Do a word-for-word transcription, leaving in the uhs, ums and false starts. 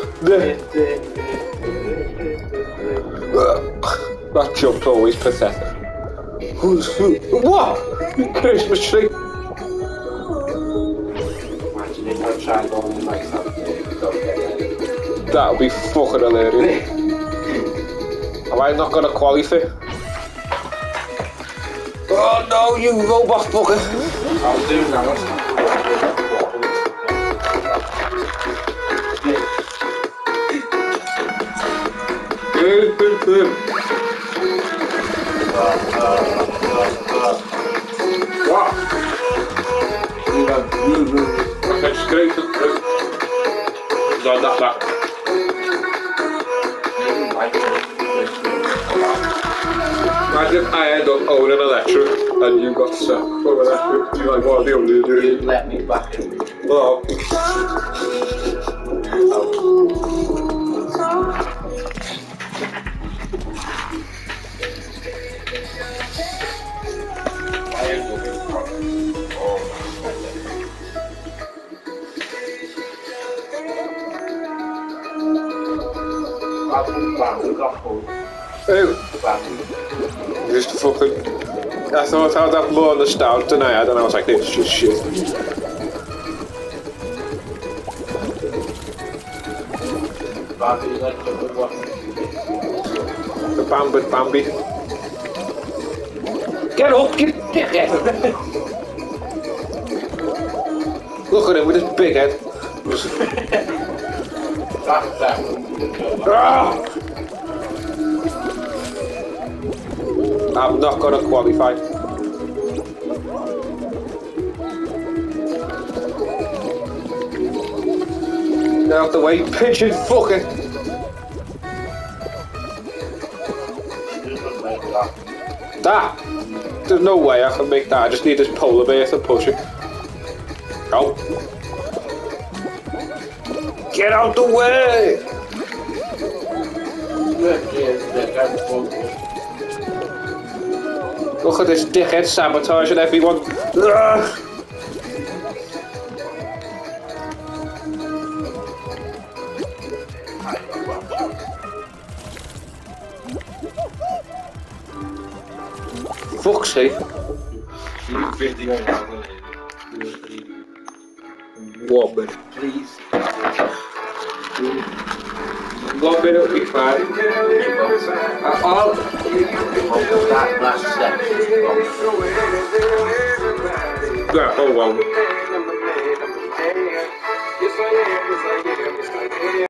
That jump's always pathetic. Who's who? What? Christmas tree? Imagine if I tried on the next That would be fucking hilarious. Am I not gonna qualify? Oh no, you robot fucker! I'll do now. Good, good, good. What? Okay, straight to through. No, not that. Imagine I end up owning electric and you got stuck for electric. You're like, what are you doing? You let me back in. Well, Ew. Just fucking. I thought I'd have more nostalgia than I had, and I was like, this is just shit. The Bambit Bambi. Get up, you dickhead! Look at him with his big head. Ah! I'm not gonna qualify. Get out the way, pigeon fucker! That! There's no way I can make that. I just need this polar bear to push it. Go! Get out the way! Look at this dickhead sabotaging everyone. Ugh. Fuck's sake. One minute, please. One minute will be fine. I'll... That last step. Yeah, oh well.